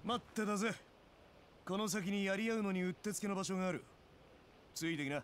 待ってたぜ。この先にやり合うのにうってつけの場所がある。ついてきな。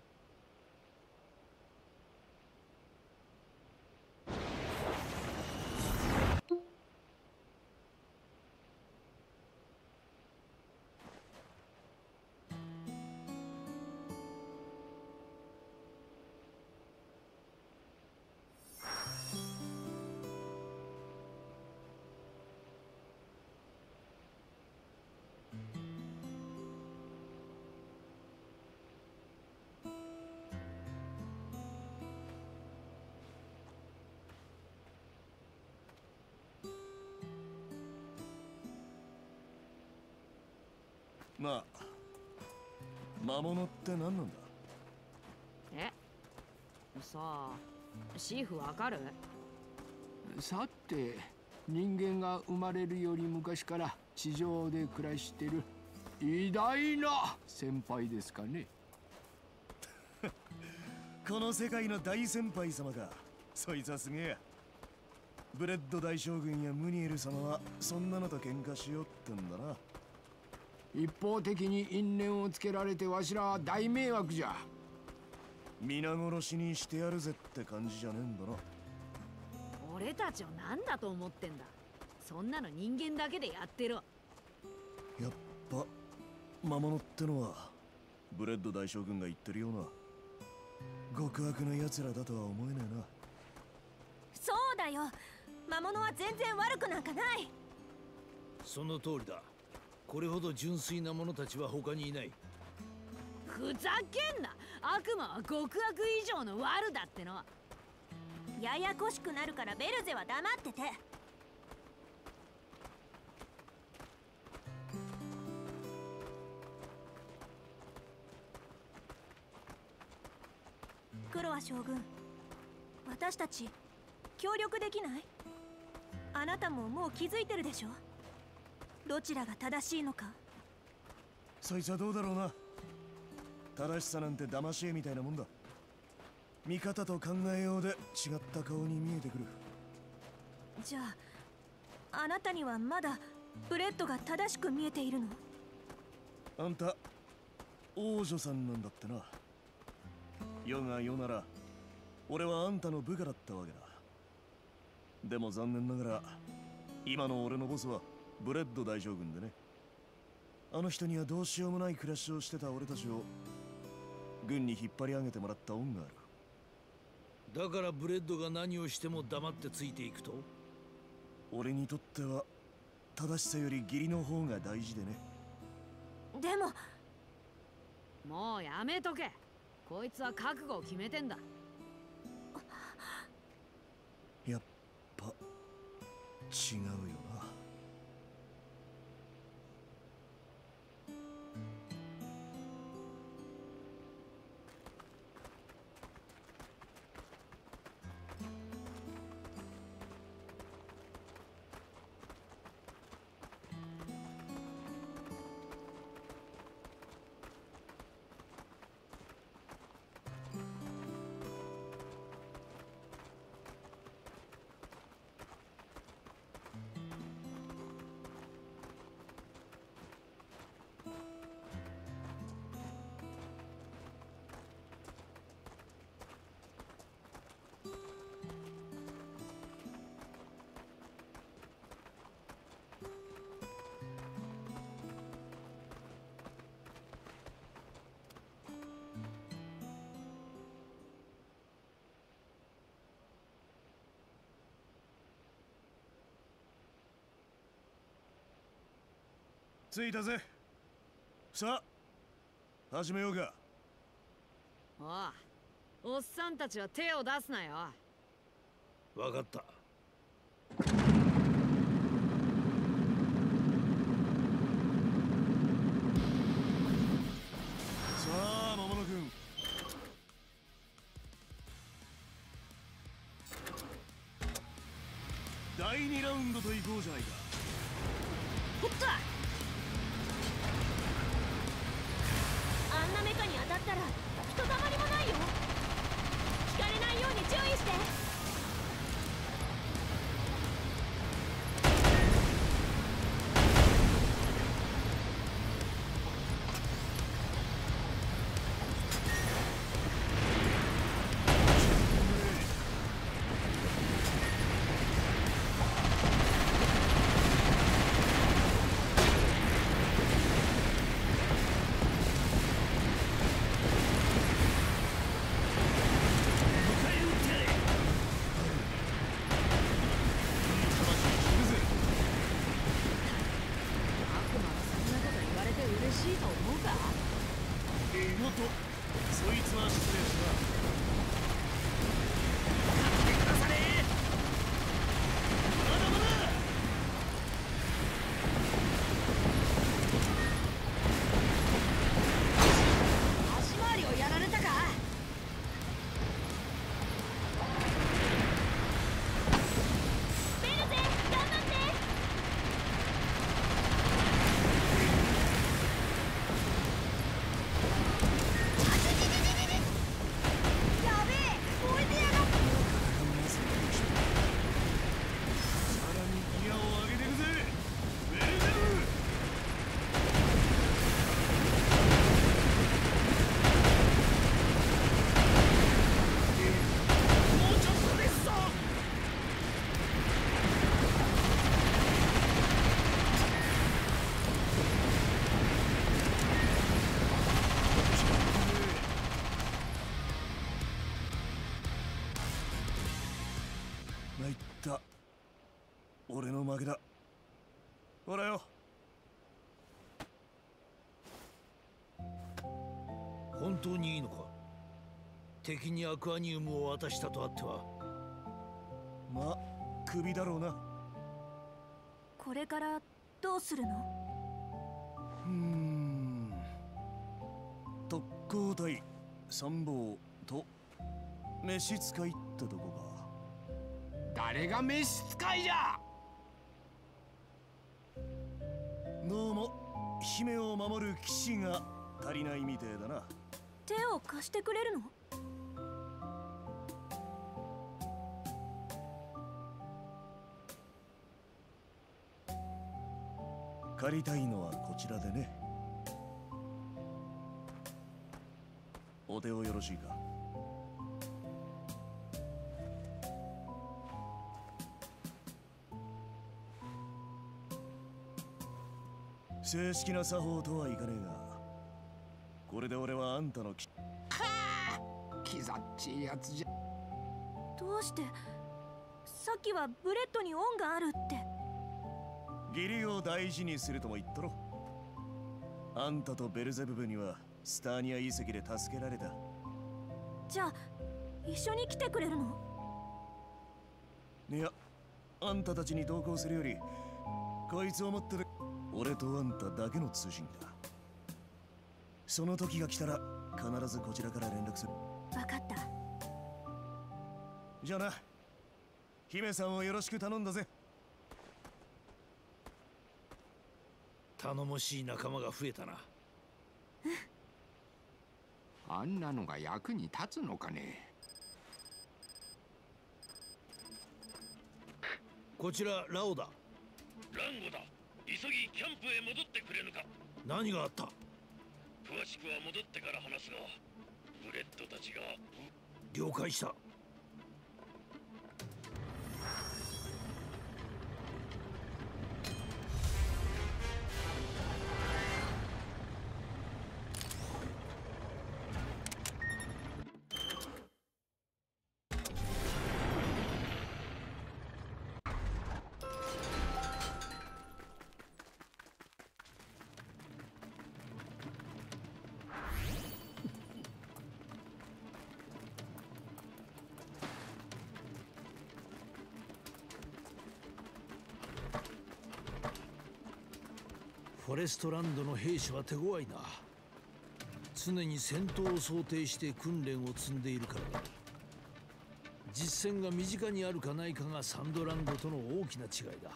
まあ、魔物って何なんだ？ え？さあ、シーフわかる？ さて、人間が生まれるより昔から地上で暮らしてる偉大な先輩ですかね。 この世界の大先輩様か。そいつはすげえや。ブレッド大将軍やムニエル様はそんなのと喧嘩しようってんだな。 一方的に因縁をつけられてわしらは大迷惑じゃ。 皆殺しにしてやるぜって感じじゃねえんだな。 俺たちを何だと思ってんだ。そんなの人間だけでやってろ。 やっぱ魔物ってのはブレッド大将軍が言ってるような極悪な奴らだとは思えねえな。 そうだよ、魔物は全然悪くなんかない。 その通りだ。これほど純粋な者たちは他にいない。 ふざけんな。悪魔は極悪以上の悪だっての。 ややこしくなるからベルゼは黙ってて。クロア将軍、私たち協力できない？あなたももう気づいてるでしょ？どちらが正しいのか。 そいつはどうだろうな。正しさなんて騙し絵みたいなもんだ。見方と考えようで違った顔に見えてくる。 じゃああなたにはまだブレッドが正しく見えているの？ あんた王女さんなんだってな。世が世なら俺はあんたの部下だったわけだ。でも残念ながら今の俺のボスはブレッド大将軍でね。あの人にはどうしようもない暮らしをしてた俺たちを軍に引っ張り上げてもらった恩がある。 だからブレッドが何をしても黙ってついていくと？ 俺にとっては正しさより義理の方が大事でね。 でももうやめとけ。こいつは覚悟を決めてんだ。 やっぱ違うよな。着いたぜ。さあ始めようか。 おっさんたちは手を出すなよ。 分かった。 さあ魔物君、第2ラウンドといこうじゃないか。 ほったあんなメカに当たったらひとたまりもないよ。引かれないように注意して。 しいと思うか。 もっとそいつは失礼したな。 足回りをやられたか。 ベルゼ頑張って。やべえ、置いてやがった。 さらにギアを上げてるぜベルゼブ。もうちょっとですぞ。参った。俺の負けだ。ほらよ。 本当にいいのか。敵にアクアニウムを渡したとあっては。 まあ首だろうな。 これからどうするの？ 特攻隊参謀と召使いってとこか。 誰が召使いじゃ。 どうも姫を守る騎士が足りないみてえだな。 手を貸してくれるの？ 借りたいのはこちらでね。お手をよろしいか。正式な作法とはいかねえが、これで俺はあんたのキザっちいやつじゃ。 どうして？さっきはブレッドに恩があるって。 義理を大事にするとも言ったろ。あんたとベルゼブブにはスターニア遺跡で助けられた。 じゃあ一緒に来てくれるの？ いや、あんたたちに同行するよりこいつを持ってる俺とあんただけの通信だ。その時が来たら必ずこちらから連絡する。 分かった。 じゃあな、姫さんをよろしく頼んだぜ。 頼もしい仲間が増えたな。 あんなのが役に立つのかね。 こちらラオだ。 ランゴだ。急ぎキャンプへ戻ってくれぬか。 何があった。 詳しくは戻ってから話すが、ブレッドたちが。 了解した。フォレストランドの兵士は手強いな。常に戦闘を想定して訓練を積んでいるからだ。実戦が身近にあるかないかがサンドランドとの大きな違いだ。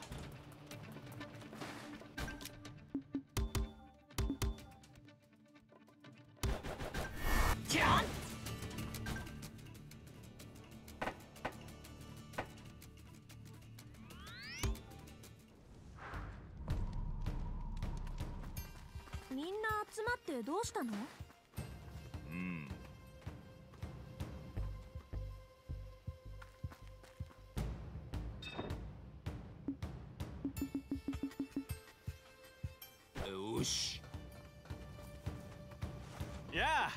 みんな集まってどうしたの？ よし。 やあ。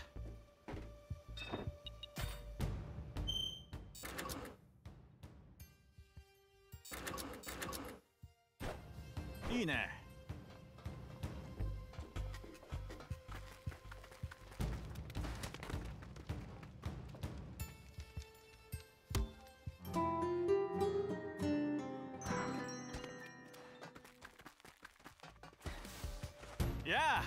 いいね。 やあ。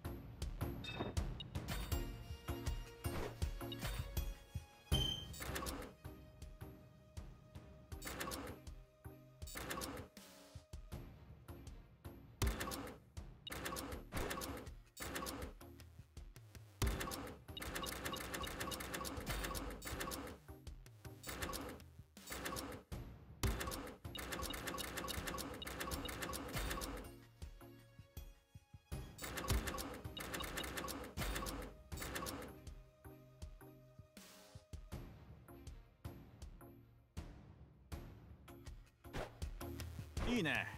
いいね。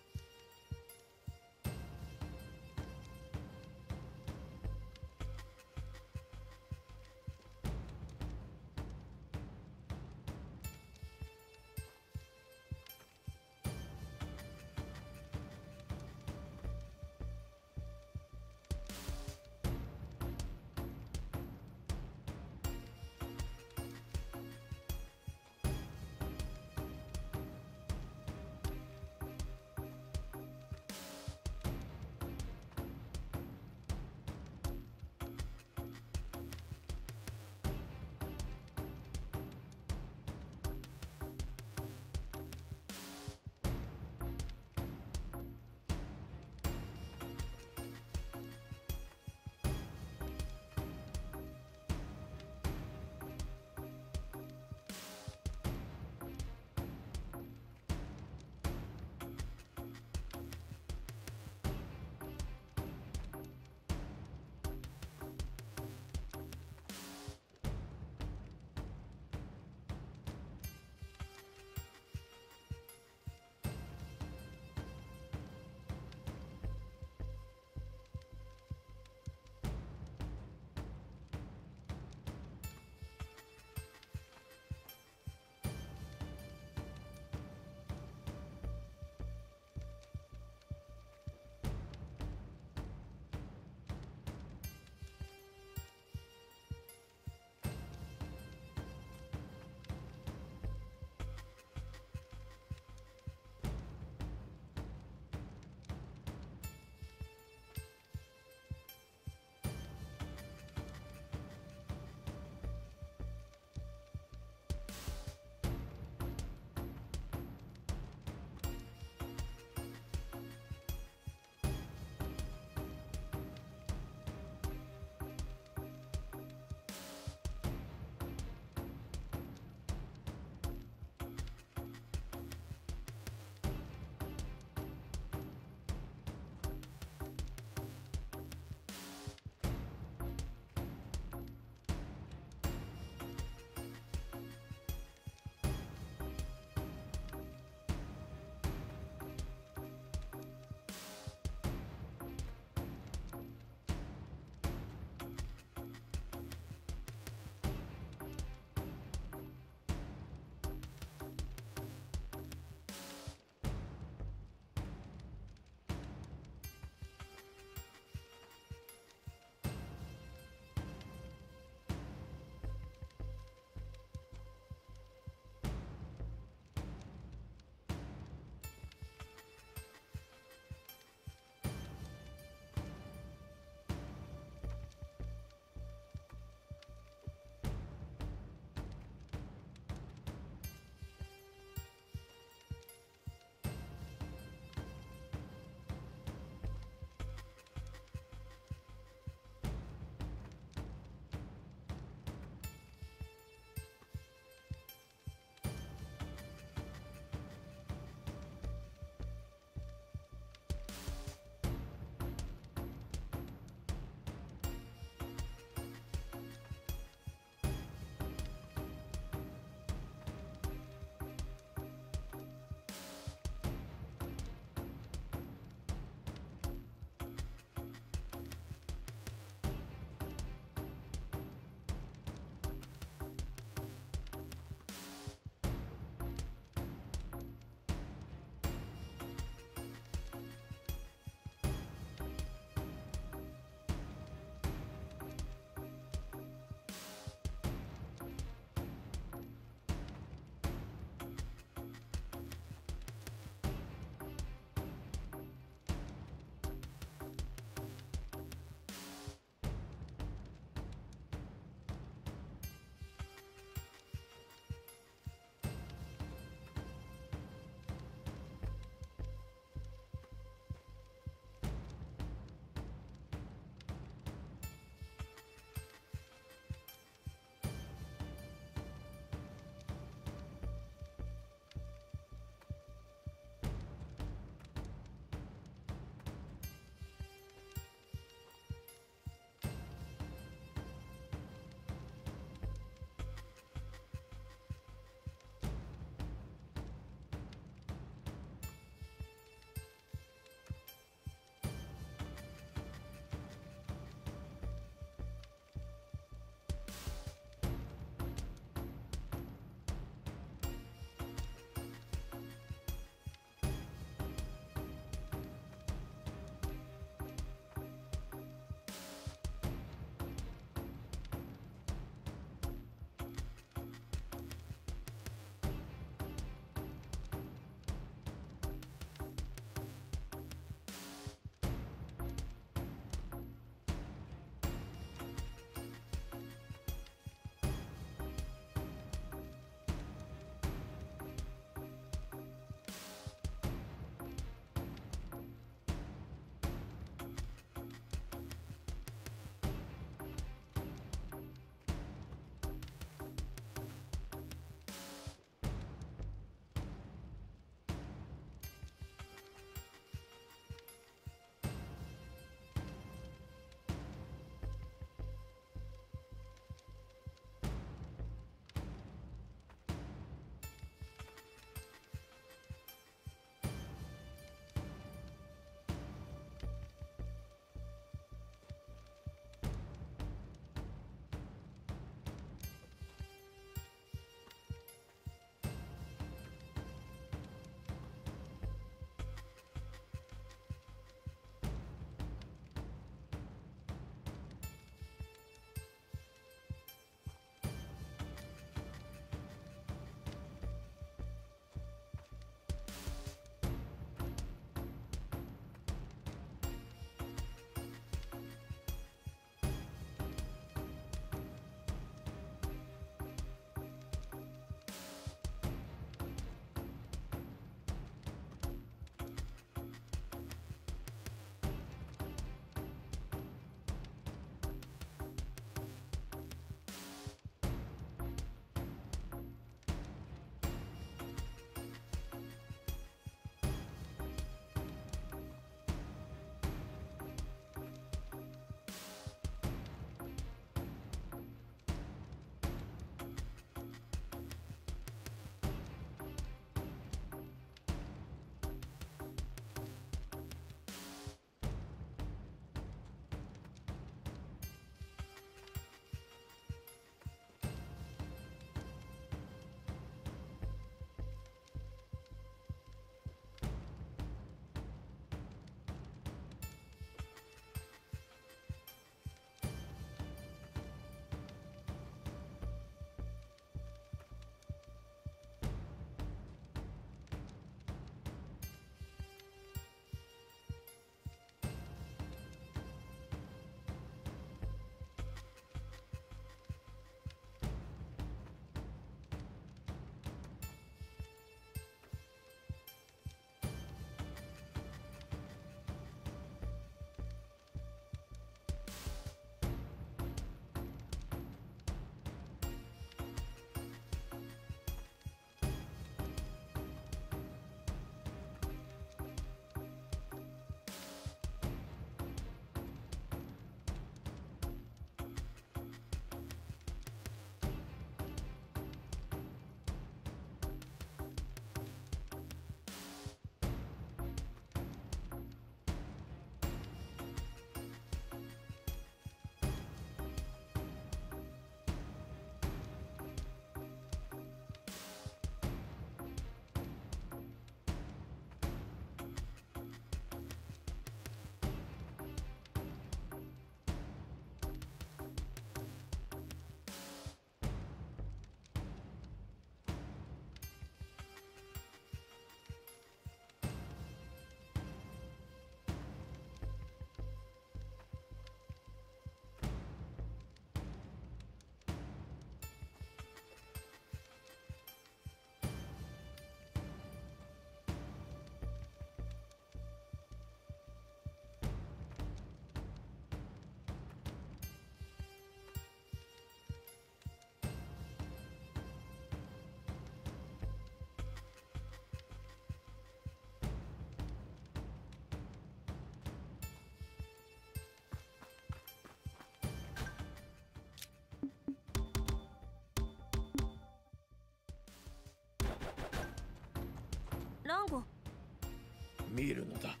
見るのだ。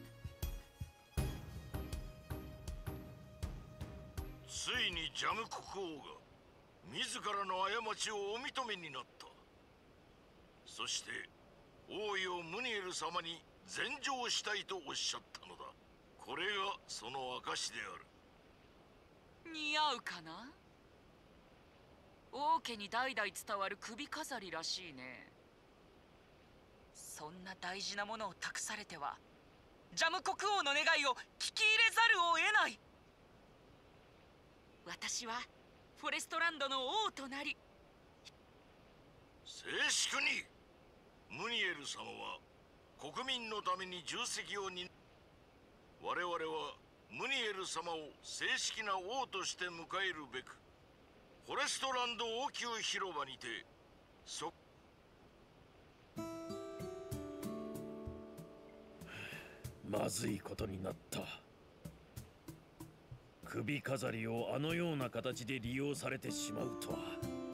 ついにジャム国王が自らの過ちをお認めになった。そして王よムニエル様に禅譲したいとおっしゃったのだ。これがその証である。 似合うかな。王家に代々伝わる首飾りらしいね。そんな大事なものを託されてはジャム国王の願いを聞き入れざるを得ない。私はフォレストランドの王となり、 静粛に。ムニエル様は国民のために重責を担う。我々はムニエル様を正式な王として迎えるべくフォレストランド王宮広場にてまずいことになった。首飾りをあのような形で利用されてしまうとは。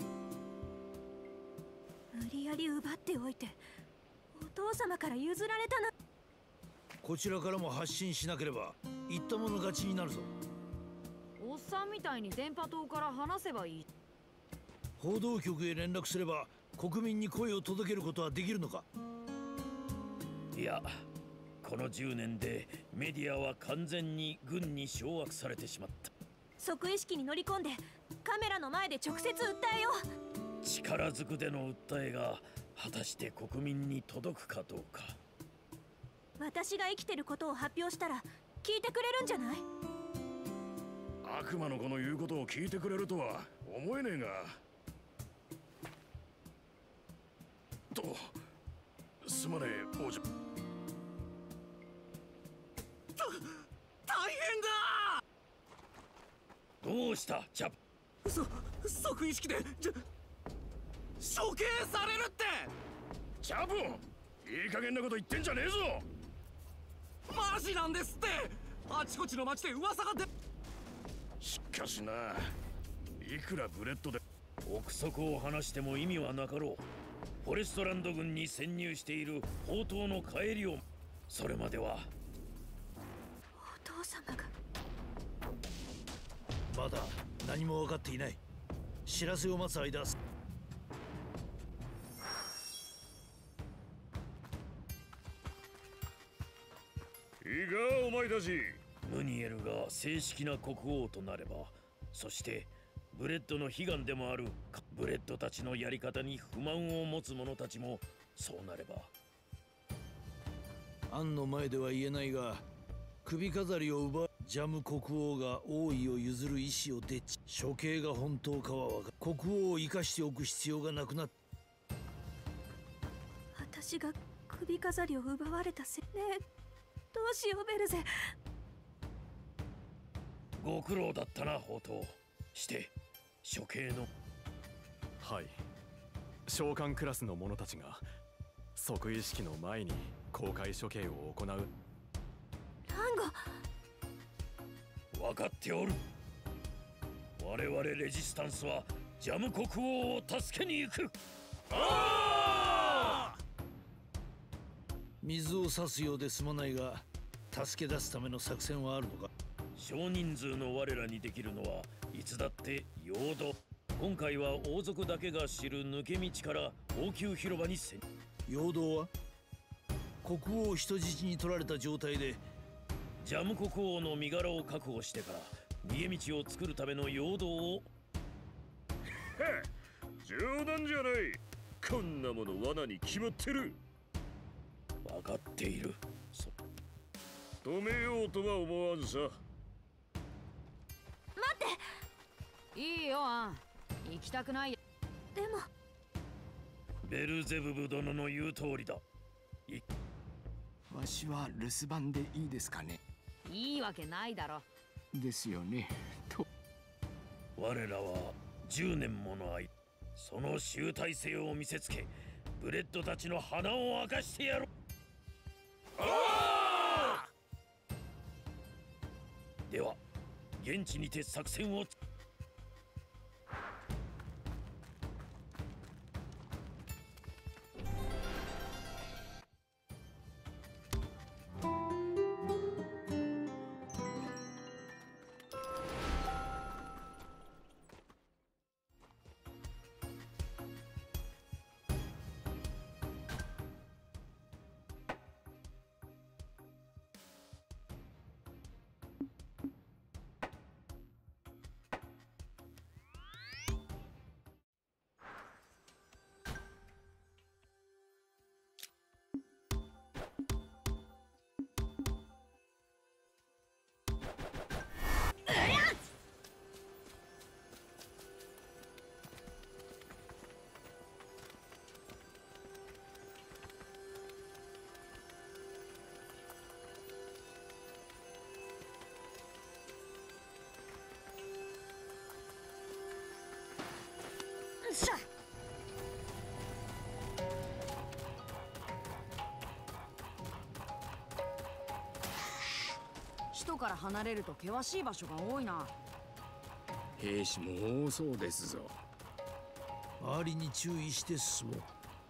無理やり奪っておいてお父様から譲られたな。 こちらからも発信しなければ言ったもの勝ちになるぞ。 おっさんみたいに電波塔から話せばいい。 報道局へ連絡すれば国民に声を届けることはできるのか。いや、この10年でメディアは完全に軍に掌握されてしまった。 即意識に乗り込んでカメラの前で直接訴えよう。 力ずくでの訴えが果たして国民に届くかどうか。 私が生きてることを発表したら聞いてくれるんじゃない？ 悪魔の子の言うことを聞いてくれるとは思えねえが。すまねえ王女。 大変だ。 どうしたチャプ。 即意識で処刑されるって。 チャプ、いい加減なこと言ってんじゃねえぞ。 マジなんですって。あちこちの町で噂がしかしな、いくらブレッドで憶測を話しても意味はなかろう。フォレストランド軍に潜入している宝刀の帰りを、それまでは。 お父様がまだ何も分かっていない。知らせを待つ間。 いいかお前たち。 ムニエルが正式な国王となれば、そしてブレッドの悲願でもあるブレッドたちのやり方に不満を持つ者たちもそうなれば。アンの前では言えないが、首飾りを奪うジャム国王が王位を譲る意思をでっち、処刑が本当かは分かる。国王を生かしておく必要がなくなった。 私が首飾りを奪われたせいねえ。どうしようベルゼ。 ご苦労だったな宝刀。して処刑の。 はい、召喚クラスの者たちが即意識の前に公開処刑を行う。 ランゴ、 分かっておる。我々レジスタンスはジャム国王を助けに行く。水を差すようですまないが、助け出すための作戦はあるのか。少人数の我らにできるのはいつだって陽動。今回は王族だけが知る抜け道から王宮広場に潜入。陽動は国王を人質に取られた状態でジャム国王の身柄を確保してから逃げ道を作るための陽動を。 冗談じゃない。こんなもの罠に決まってる。 分かっている。 止めようとは思わんさ。 待って。 いいよアン、行きたくない。 でもベルゼブブ殿の言う通りだ。 わしは留守番でいいですかね。 いいわけないだろ。 ですよね。と我らは10年もの間その集大成を見せつけ、ブレッドたちの鼻を明かしてやろう。では現地にて作戦を。 都から離れると険しい場所が多いな。 兵士も多そうですぞ。 周りに注意して進もう。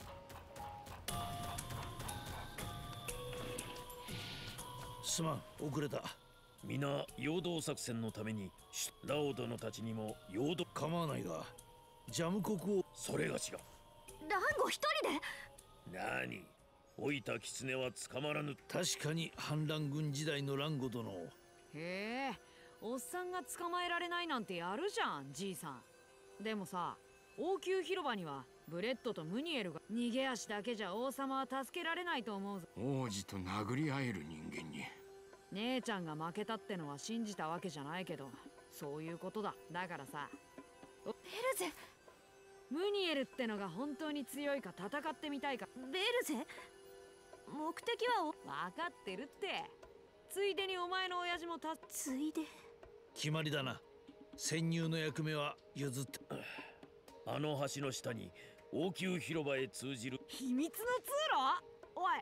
すまん、遅れた。 皆陽動作戦のためにラオ殿たちにも陽動。 構わないが、ジャム国王。 それがしがランゴ一人で。 何、老いた狐は捕まらぬ。 確かに反乱軍時代のランゴ殿を。 へえ、おっさんが捕まえられないなんてやるじゃん、じいさん。でもさ、王宮広場にはブレッドとムニエルが。逃げ足だけじゃ王様は助けられないと思うぞ。 王子と殴り合える人間に。 姉ちゃんが負けたってのは信じたわけじゃないけど、そういうことだ。だからさ、 ベルゼ。 ムニエルってのが本当に強いか戦ってみたいか。 ベルゼ、目的は分かってるって。ついでにお前の親父もついで。 決まりだな。潜入の役目は譲った。 あの橋の下に王宮広場へ通じる秘密の通路。おい、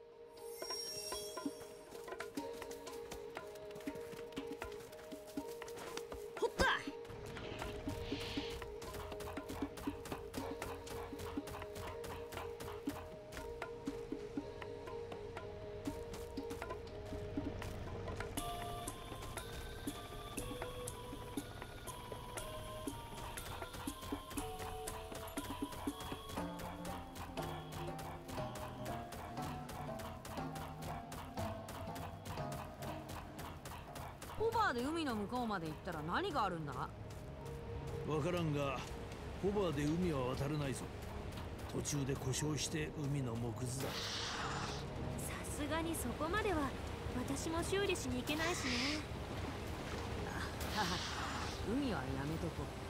ほった。ホバーで海の向こうまで行ったら何があるんだ。 わからんが、ホバーで海は渡れないぞ。途中で故障して海の藻くずだ。 さすがにそこまでは私も修理しに行けないしね。 海はやめとこう。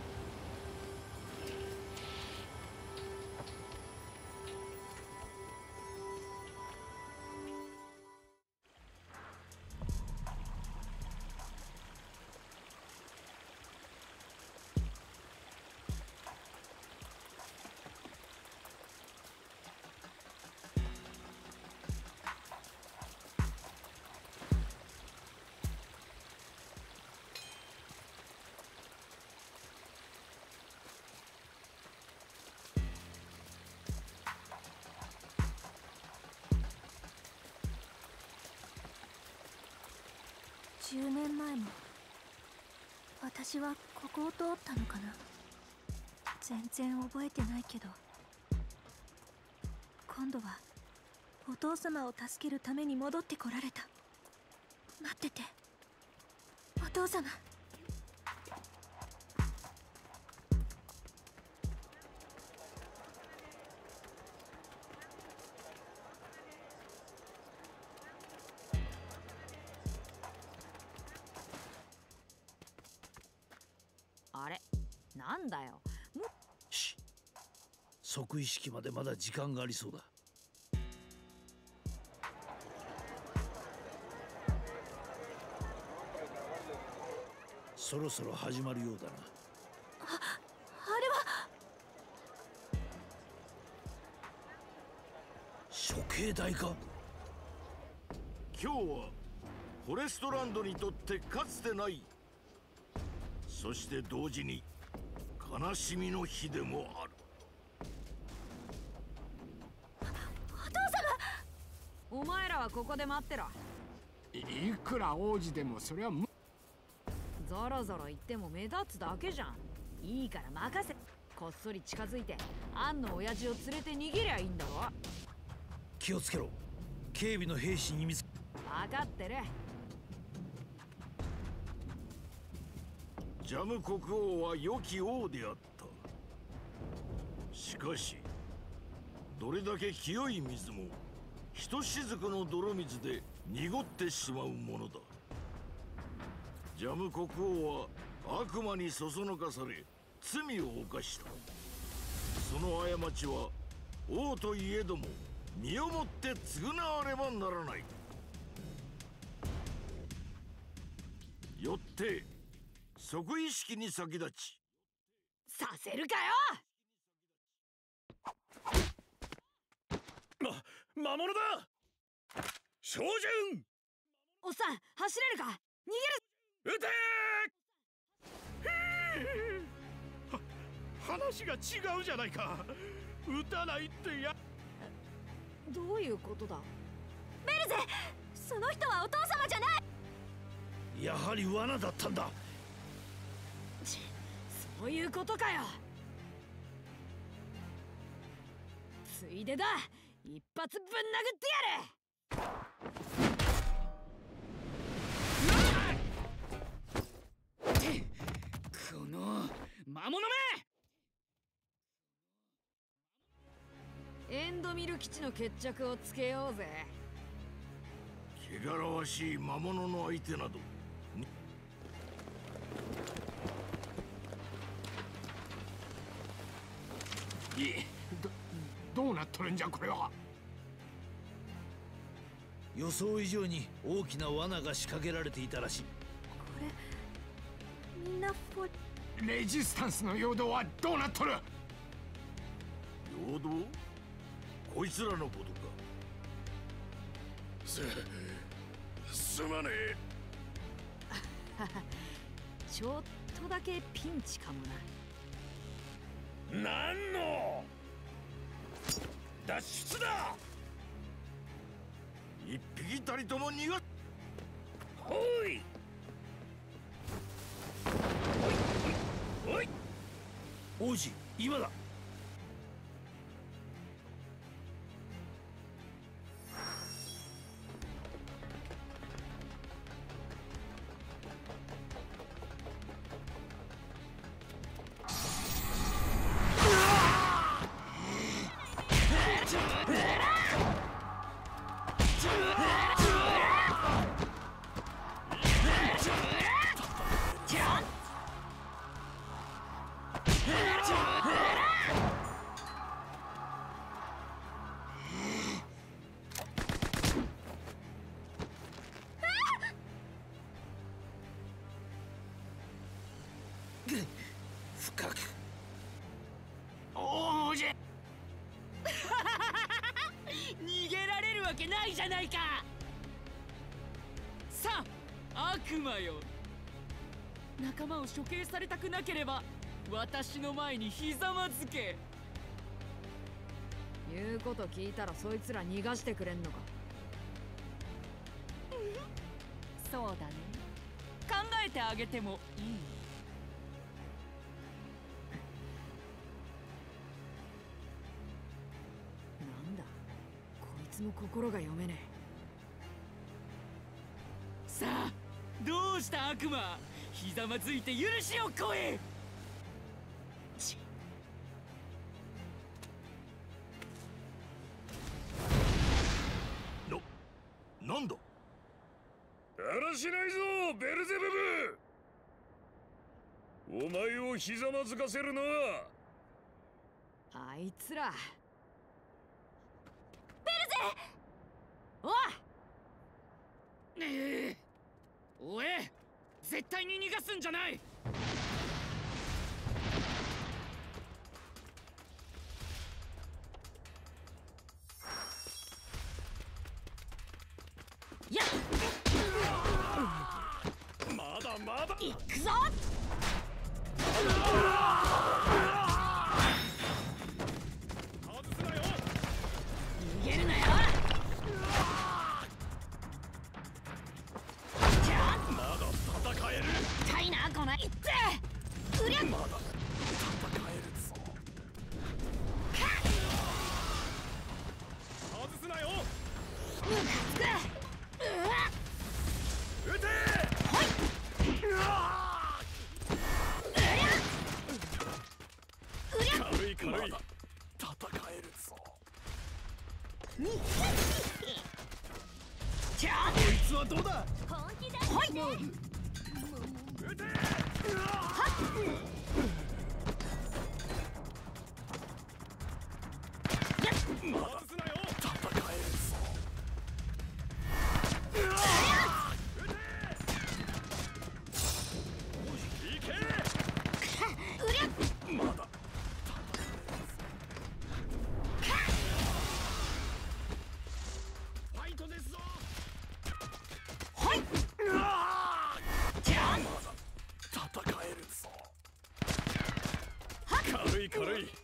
10年前も私はここを通ったのかな。全然覚えてないけど、今度はお父様を助けるために戻ってこられた。待ってて、お父様。 あれ、なんだよ。 し、即意識までまだ時間がありそうだ。そろそろ始まるようだな。 あれは処刑台か。 今日はフォレストランドにとってかつてない、そして同時に悲しみの日でもある。 お父様、お前らはここで待ってろ。 いくら王子でもそれはゾロゾロ言っても目立つだけじゃん。いいから任せ。こっそり近づいてアンの親父を連れて逃げりゃいいんだろ。 気をつけろ。警備の兵士に見つ。 分かってる。 ジャム国王は良き王であった。しかしどれだけ清い水もひとしずくの泥水で濁ってしまうものだ。ジャム国王は悪魔にそそのかされ罪を犯した。その過ちは王といえども身をもって償わねばならない。よって即位式に先立ち。 させるかよ。 魔物だ。照準。 おっさん、走れるか。 げる。 撃て話が違うじゃないか。撃たないってや。 どういうことだ。 ベルゼ、その人はお父様じゃない。 やはり罠だったんだ。 そういうことかよ。ついでだ、一発ぶん殴ってやれ。 この魔物め。 エンドミル基地の決着をつけようぜ。 汚らわしい魔物の相手などどうなっとるんじゃこれは。 予想以上に大きな罠が仕掛けられていたらしい。 これみんなレジスタンスの陽動はどうなっとる。 陽動？こいつらのことか。すまねえ。ちょっとだけピンチかもな。 何の脱出だ。 一匹たりとも逃が。 ほいおい王子、今だ。 深く。 王子逃げられるわけないじゃないか。さあ悪魔よ、仲間を処刑されたくなければ私の前にひざまずけ。 言うこと聞いたらそいつら逃がしてくれんのか。 そうだね、考えてあげてもいい。 なんだこいつの心が読めねえ。 さあどうした悪魔、ひざまずいて許しを請え。 なんだ。 だらしないぞベルゼブブ。お前をひざまずかせるのはあいつら。 ベルゼ。 おい、おえ、絶対に逃がすんじゃない。 やっ、 まだまだ行くぞ。 外すなよ。 逃げるなよ。 まだ戦える。 痛いなこのいってうりゃ。 まだ戦えるぞ。外すなよ。 ムカつく。 撃て。 ほい。 軽い軽い。戦えるぞ。 こいつはどうだ。 本気だ。 ほい。 撃て。外すなよ。戦えるぞ。いけ。まだファイトですぞ。 ほい。 い軽い。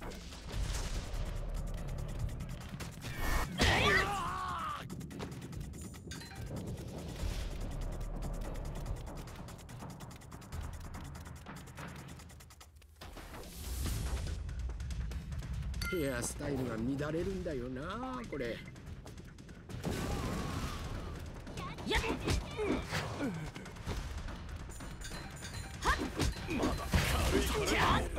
ヘアスタイルが乱れるんだよなこれ。 やっまだ軽い軽い。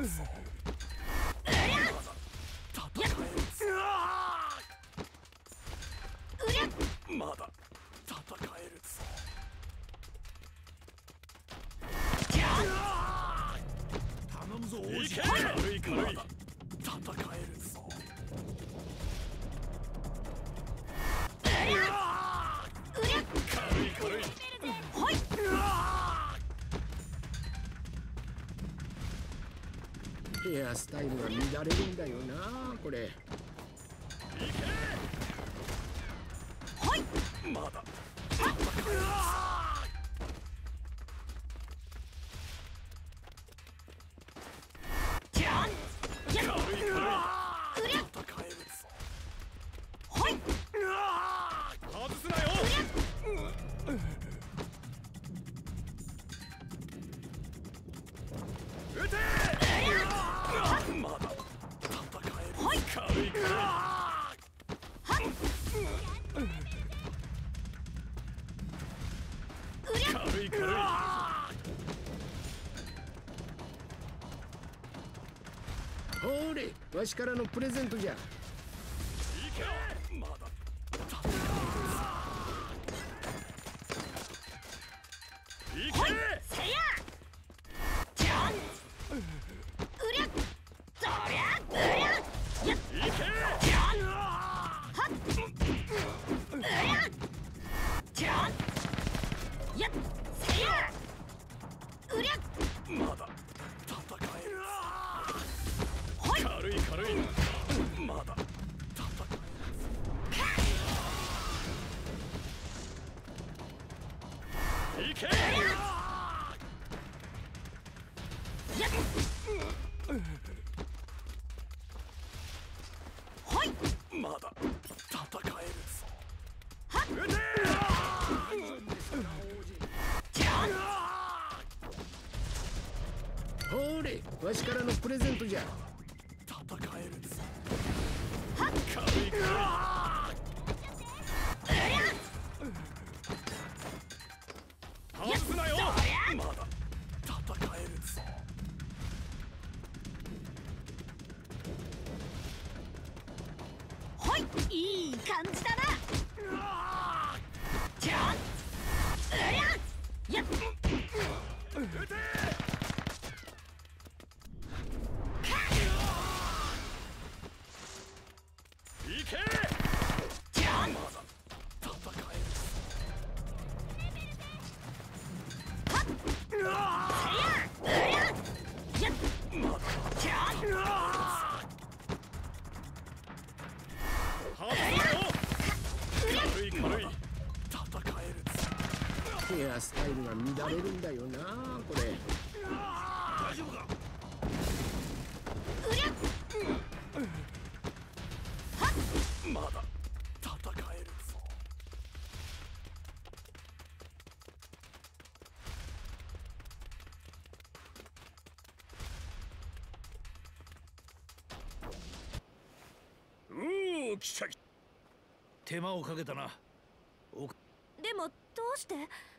まだ戦えるぞ。頼むぞ王子。軽い軽い。戦えるぞ。軽い軽い。 ヘアスタイルが乱れるんだよなこれ。 まだほれ、わしからのプレゼントじゃ。ほれ、わしからのプレゼントじゃ。 戦えるぞ。軽い軽い。外すなよ。まだ戦えるぞ。 ほい、いい感じだな。じゃあやっ撃て。行け。 じゃあまだ戦えるぞ。軽い軽い。戦えるぞ。 ヘアスタイルが乱れるんだよなこれ。 大丈夫か。まだ戦えるぞ。 おお、来た。手間をかけたな。 でもどうして抜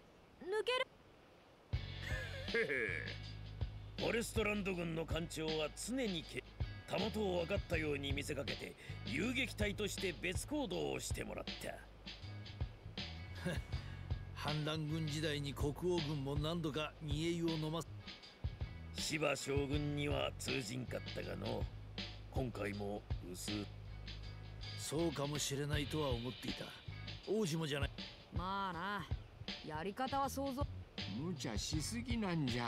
ける。 へへ。フォレストランド軍の艦長は常にたもとを分かったように見せかけて遊撃隊として別行動をしてもらった。反乱軍時代に国王軍も何度か煮え湯を飲ます。芝将軍には通じんかったがの、今回も薄そうかもしれないとは思っていた。王子もじゃない。 まあな、やり方は想像。 無茶しすぎなんじゃ。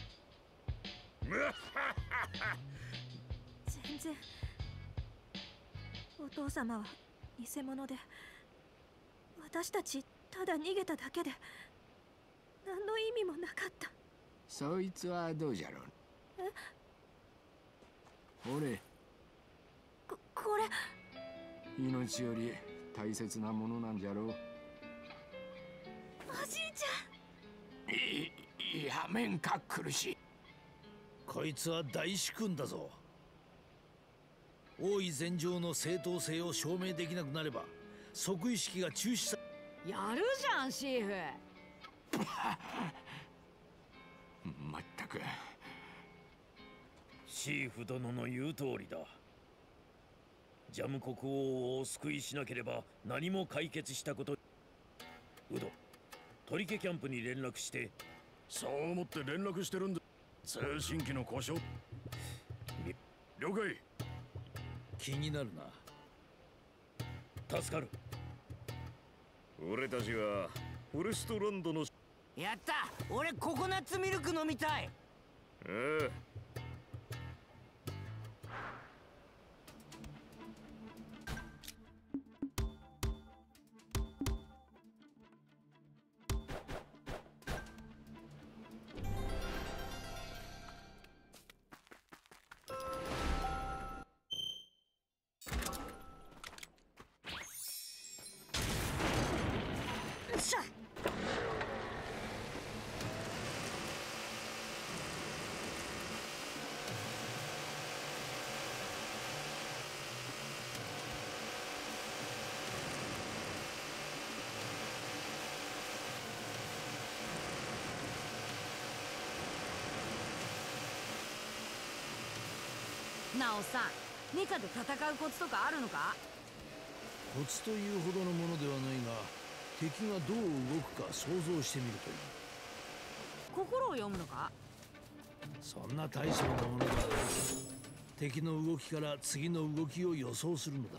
全然。お父様は偽物で、私たちただ逃げただけで何の意味もなかった。 そいつはどうじゃろう。 ほれ、 これ命より大切なものなんじゃろう。 おじいちやめんか苦しい。 こいつは大主君だぞ。王位禅譲の正当性を証明できなくなれば即位式が中止さ。 やるじゃんシーフ。 まったく。 シーフ殿の言う通りだ。ジャム国王をお救いしなければ何も解決したこと。ウド、鳥家キャンプに連絡して。 そう思って連絡してるんだ。通信機の故障。了解。 気になるな。助かる。 俺たちはフォレストランドの。 やった、俺ココナッツミルク飲みたい。 なおさん、ニカで戦うコツとかあるのか？ コツというほどのものではないが、敵がどう動くか想像してみるといい。 心を読むのか？ そんな大層なものだ。敵の動きから次の動きを予想するのだ。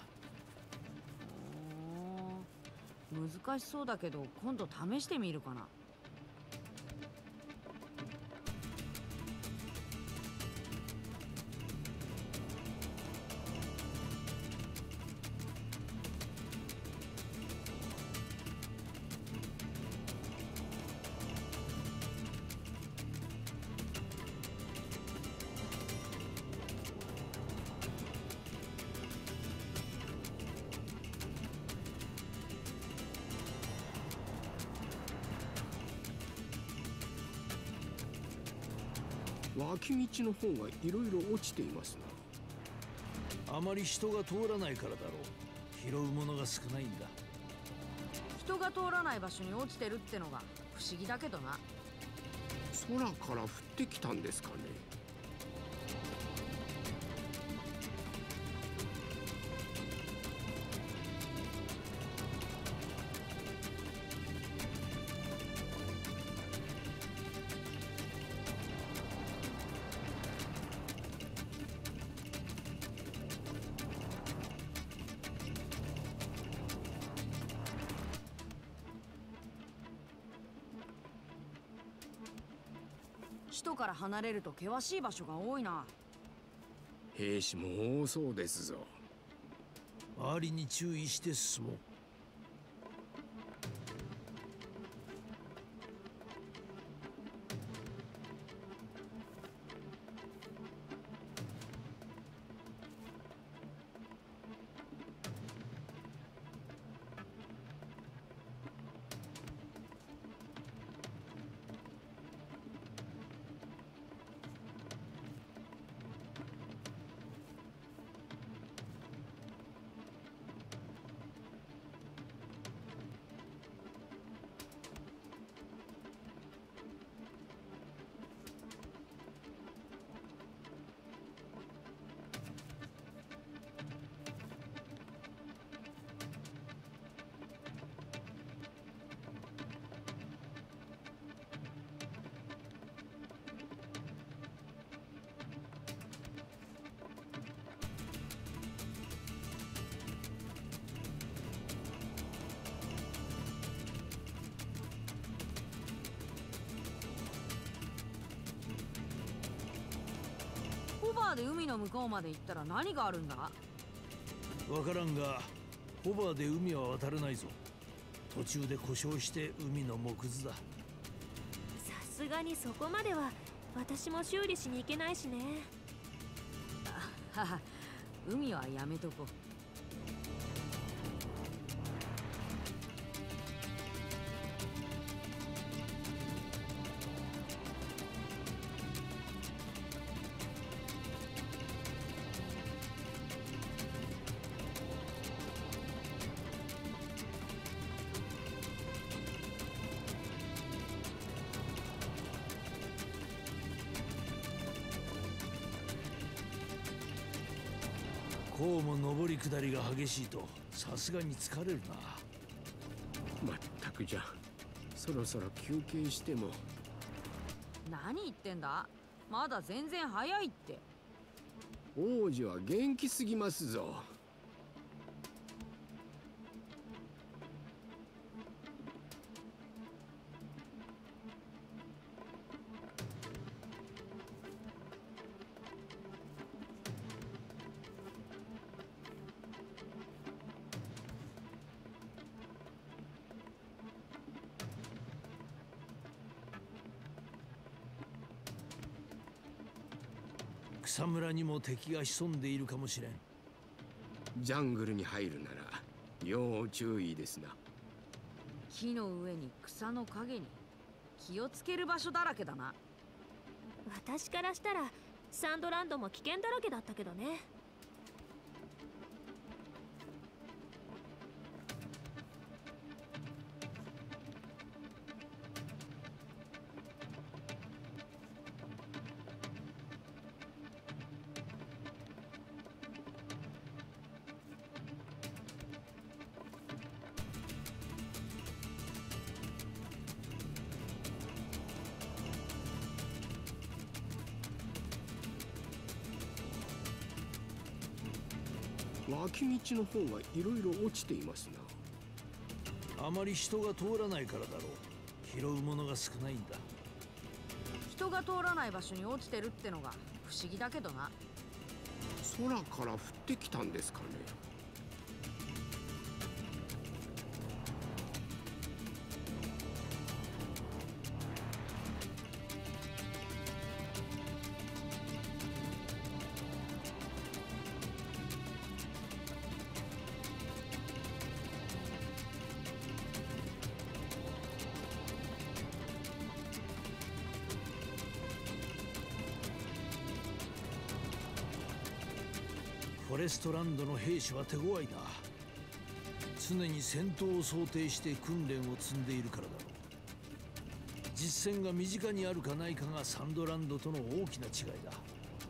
難しそうだけど今度試してみるかな。 脇道の方がいろいろ落ちていますな。あまり人が通らないからだろう。拾うものが少ないんだ。 人が通らない場所に落ちてるってのが不思議だけどな。 空から降ってきたんですかね。 首都から離れると険しい場所が多いな。 兵士も多そうですぞ。 周りに注意して進もう。 ホバーで海の向こうまで行ったら何があるんだ？ わからんが、ホバーで海は渡れないぞ。途中で故障して海の藻くずだ。 さすがにそこまでは私も修理しに行けないしね。 はは、海はやめとこう。 こうも上り下りが激しいとさすがに疲れるな。 まったくじゃ、そろそろ休憩しても。 何言ってんだ、まだ全然早いって。 王子は元気すぎますぞ。 草むらにも敵が潜んでいるかもしれん。 ジャングルに入るなら要注意ですな。 木の上に草の陰に気をつける場所だらけだな。 私からしたらサンドランドも危険だらけだったけどね。 脇道の方がいろいろ落ちていますな。あまり人が通らないからだろう。拾うものが少ないんだ。 人が通らない場所に落ちてるってのが不思議だけどな。 空から降ってきたんですかね。 フォレストランドの兵士は手強いな。常に戦闘を想定して訓練を積んでいるからだろう。実戦が身近にあるかないかがサンドランドとの大きな違いだ。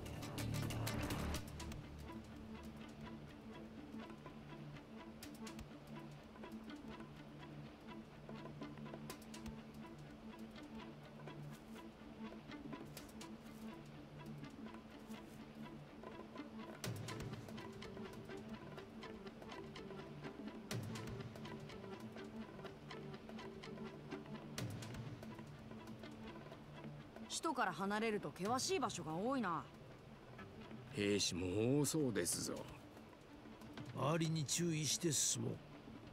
首都から離れると険しい場所が多いな。 兵士も多そうですぞ。 周りに注意して進もう。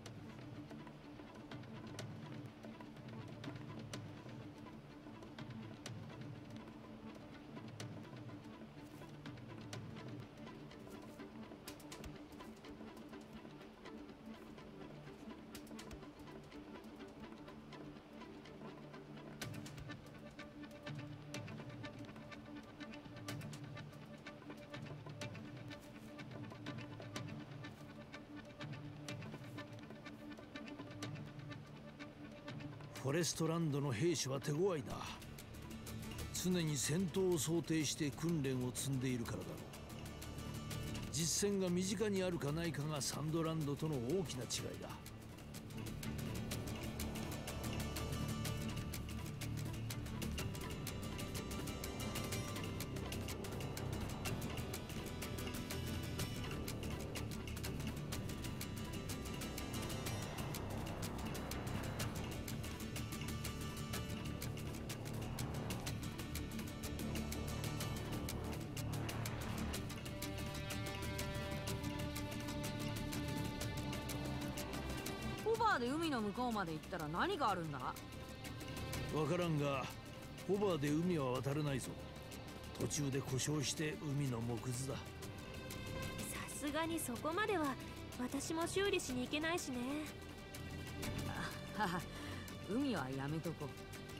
フォレストランドの兵士は手強いな。常に戦闘を想定して訓練を積んでいるからだろう。実戦が身近にあるかないかがサンドランドとの大きな違いだ。 ホバーで海の向こうまで行ったら何があるんだ？ わからんが、ホバーで海は渡れないぞ。途中で故障して海の藻くずだ。 すがにそこまでは私も修理しに行けないしね。 はは、海はやめとこう。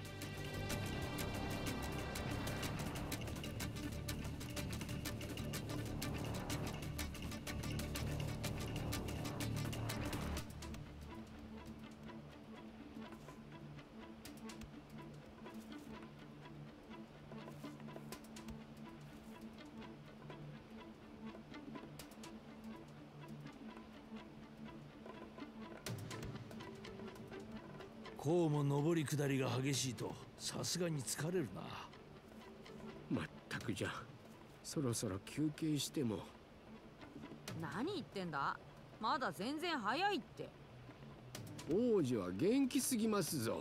こうも上り下りが激しいとさすがに疲れるな。 まったくじゃ、そろそろ休憩しても。 何言ってんだ、まだ全然早いって。 王女は元気すぎますぞ。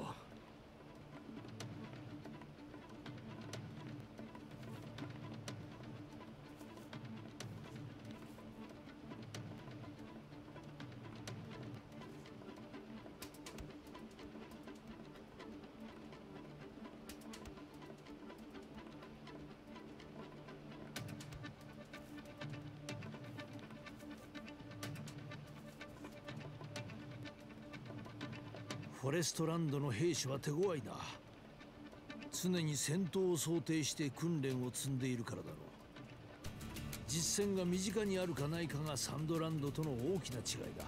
フォレストランドの兵士は手強いな。常に戦闘を想定して訓練を積んでいるからだろう。実戦が身近にあるかないかがサンドランドとの大きな違いだ。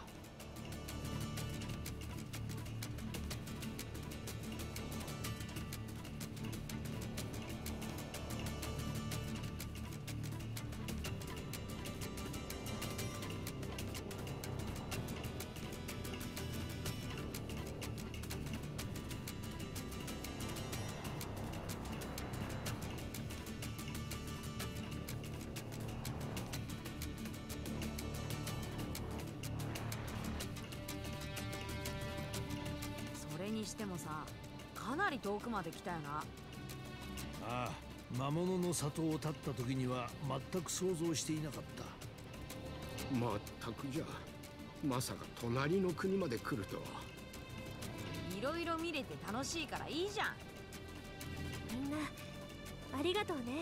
それにしてもさ、かなり遠くまで来たよな。 ああ、魔物の里を立った時には全く想像していなかった。 まったくじゃ、まさか隣の国まで来るとは。 いろいろ見れて楽しいからいいじゃん。 みんなありがとうね。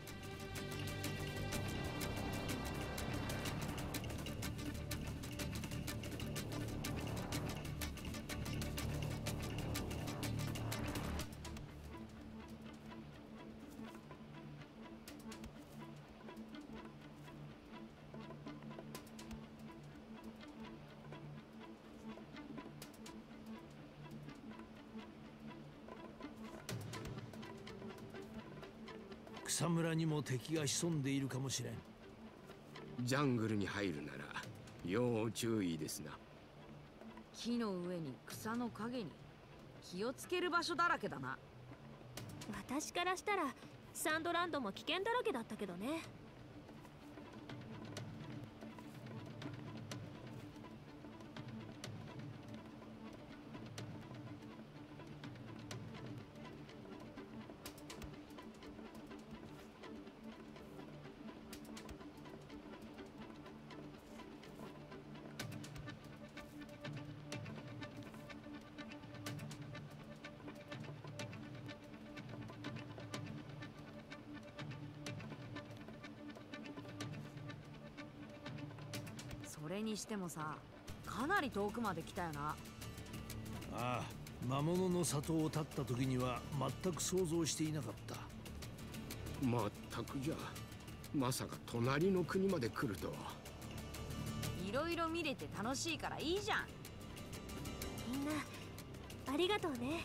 草むらにも敵が潜んでいるかもしれん。 ジャングルに入るなら要注意ですな。 木の上に草の陰に気をつける場所だらけだな。 私からしたらサンドランドも危険だらけだったけどね。 それにしてもさ、かなり遠くまで来たよな。 ああ、魔物の里を立った時には全く想像していなかった。 まったくじゃ、まさか隣の国まで来るとは。 いろいろ見れて楽しいからいいじゃん。 みんなありがとうね。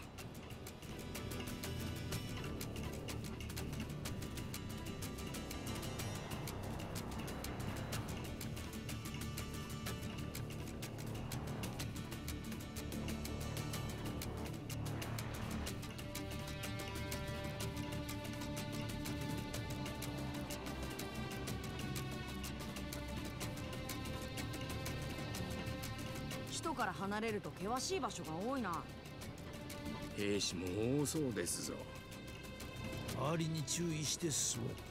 首都から離れると険しい場所が多いな。 兵士も多そうですぞ。 周りに注意して進もう。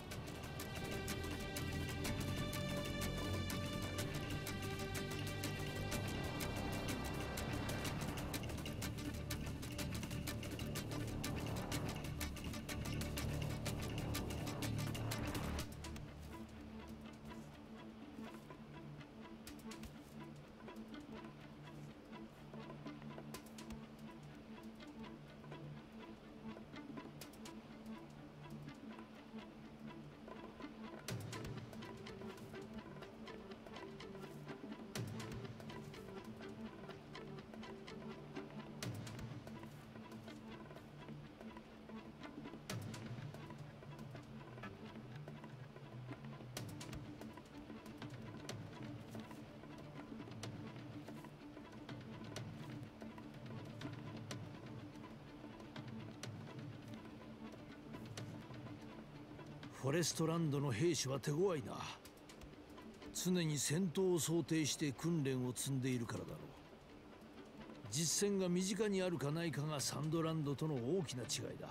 フォレストランドの兵士は手強いな。常に戦闘を想定して訓練を積んでいるからだろう。実戦が身近にあるかないかがサンドランドとの大きな違いだ。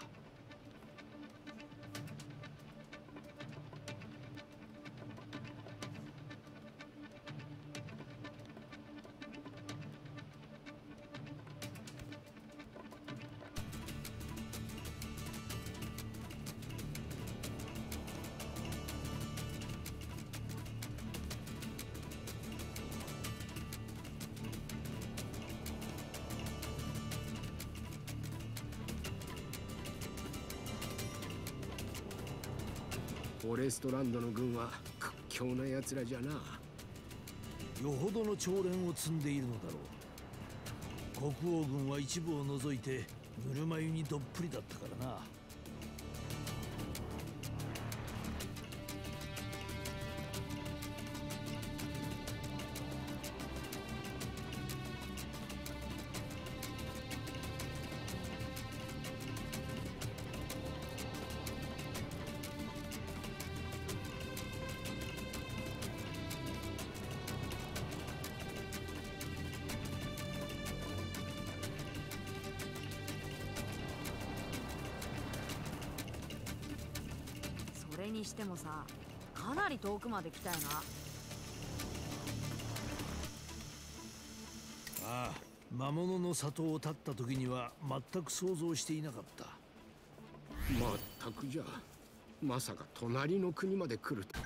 フォレストランドの軍は屈強な奴らじゃな。 よほどの長練を積んでいるのだろう。国王軍は一部を除いてぬるま湯にどっぷりだったからな。 それにしてもさ、かなり遠くまで来たよな。 ああ、魔物の里を立った時には全く想像していなかった。 まったくじゃ、まさか隣の国まで来ると。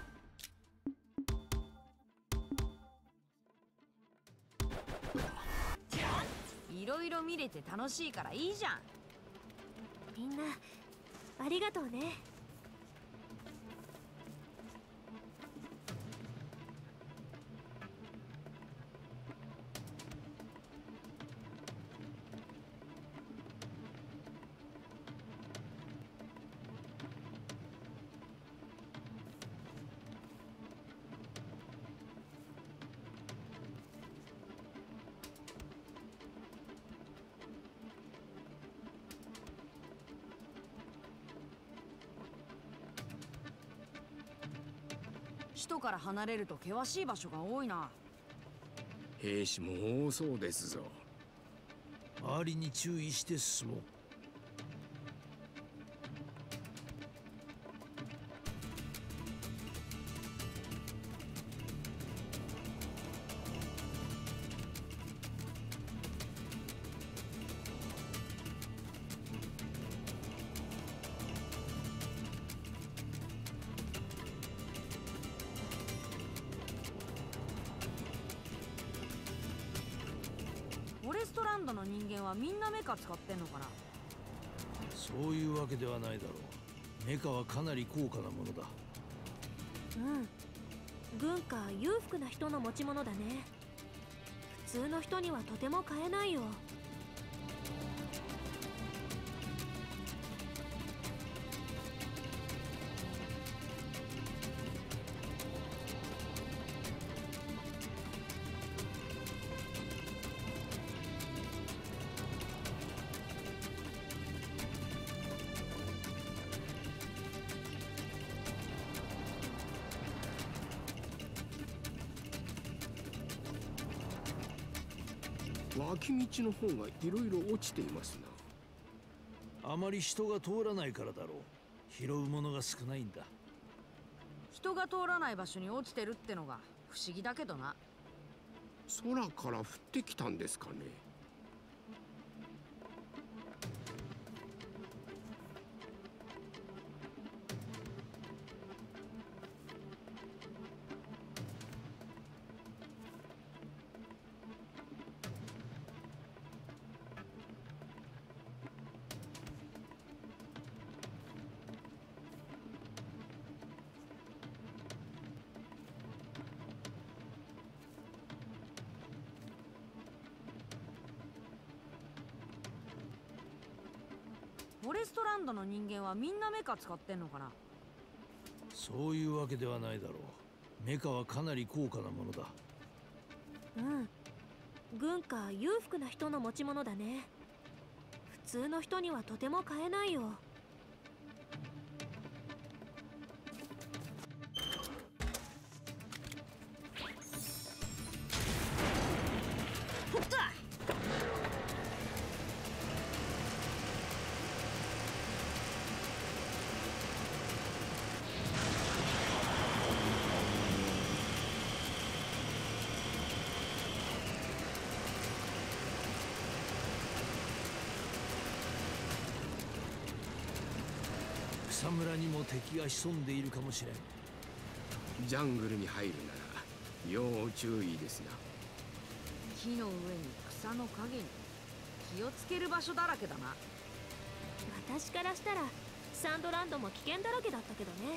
いろいろ見れて楽しいからいいじゃん。 みんなありがとうね。 首都から離れると険しい場所が多いな。 兵士も多そうですぞ。 周りに注意して進もう。 フォレストランドの人間はみんなメカ使ってんのかな。 そういうわけではないだろう。メカはかなり高価なものだ。 軍か裕福な人の持ち物だね。普通の人にはとても買えないよ。 脇道の方がいろいろ落ちていますな。 あまり人が通らないからだろう。拾うものが少ないんだ。 人が通らない場所に落ちてるってのが不思議だけどな。 空から降ってきたんですかね。 フォレストランドの人間はみんなメカ使ってんのかな。 そういうわけではないだろう。メカはかなり高価なものだ。 軍か裕福な人の持ち物だね。普通の人にはとても買えないよ。 草むらにも敵が潜んでいるかもしれん。 ジャングルに入るなら要注意ですな。 木の上に草の陰に気をつける場所だらけだな。 私からしたらサンドランドも危険だらけだったけどね。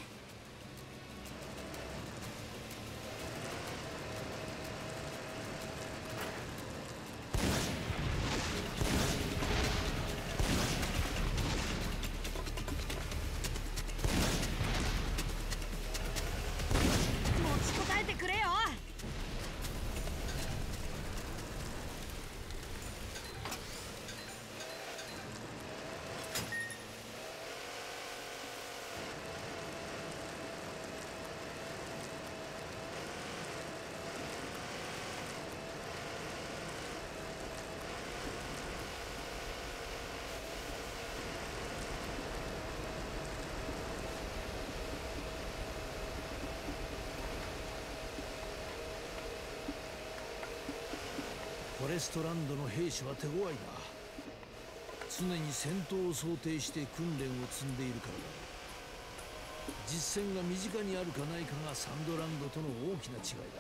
フォレストランドの兵士は手強いな。常に戦闘を想定して訓練を積んでいるからだ。実戦が身近にあるかないかがサンドランドとの大きな違いだ。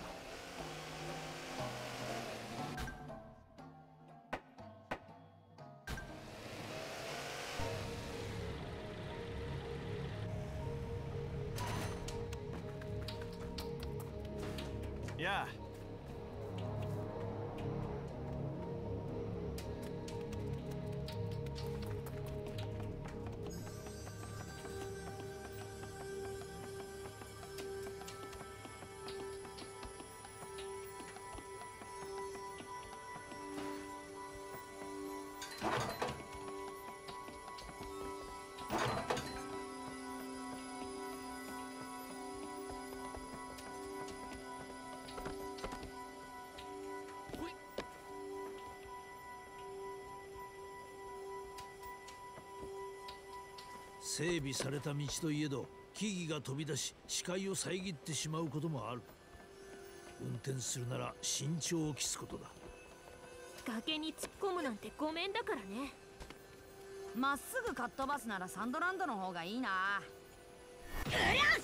やあ。 整備された道といえど木々が飛び出し視界を遮ってしまうこともある。運転するなら慎重を期すことだ。 崖に突っ込むなんてごめんだからね。 まっすぐかっ飛ばすならサンドランドの方がいいな。うりゃっ！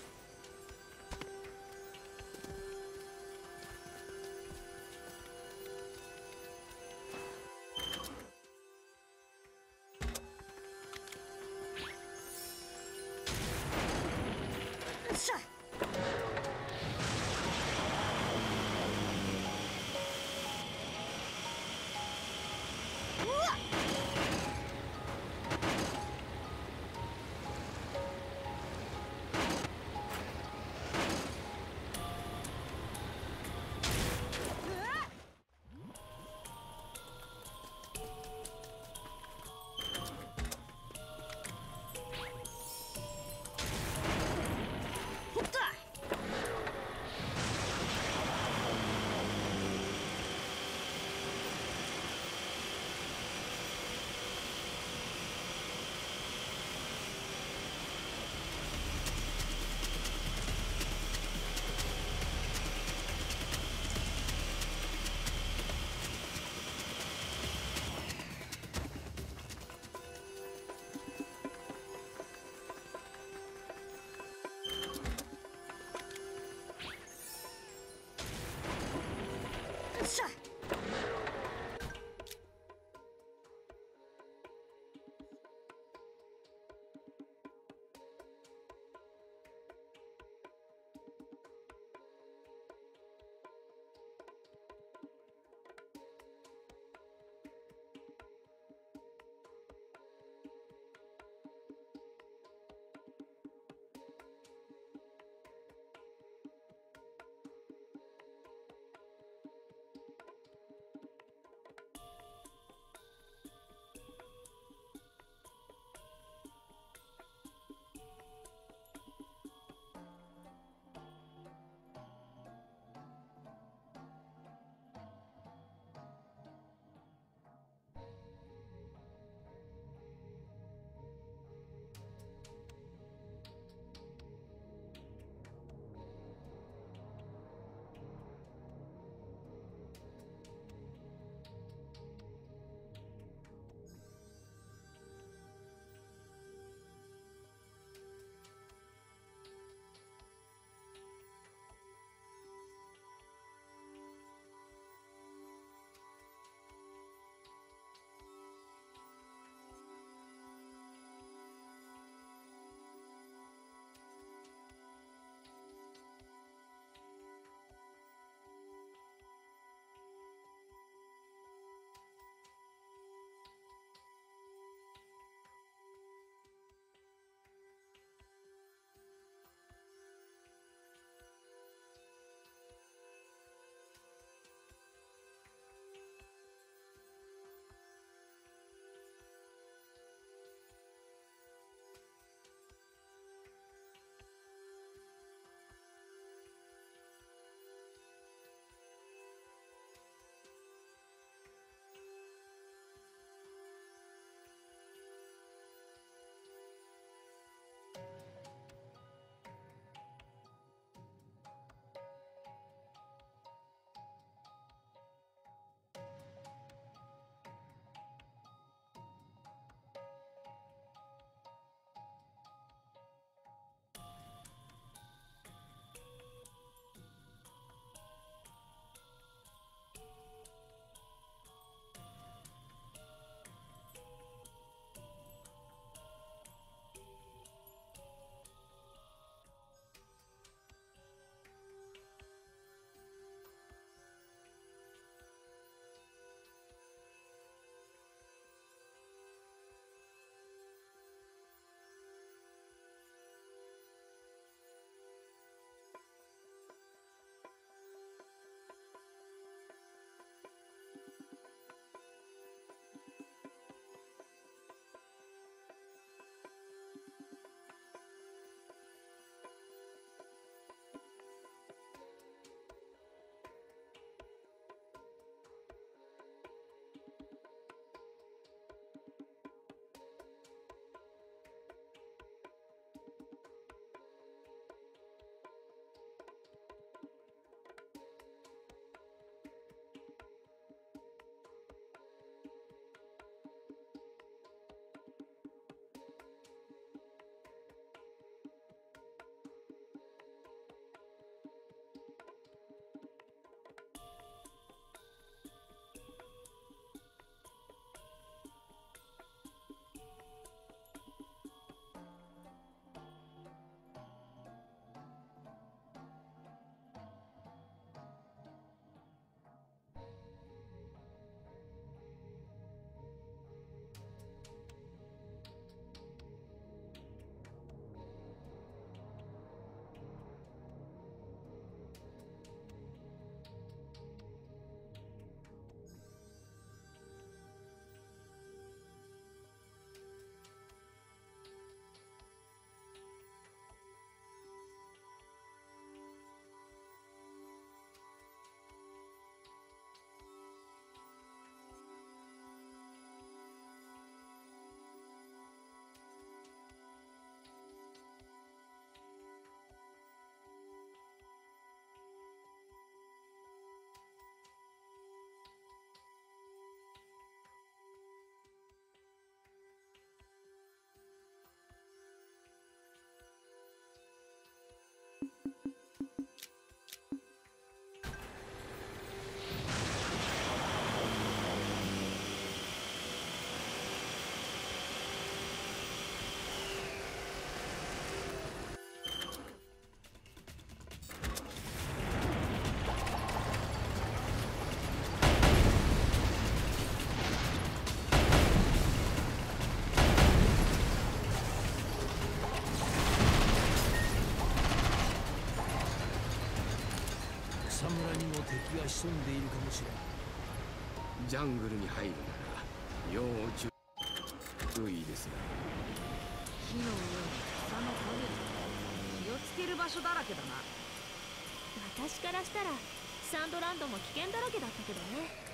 敵が潜んでいるかもしれん。 ジャングルに入るなら要注意ですな。 木の上に草の陰に気をつける場所だらけだな。 私からしたらサンドランドも危険だらけだったけどね。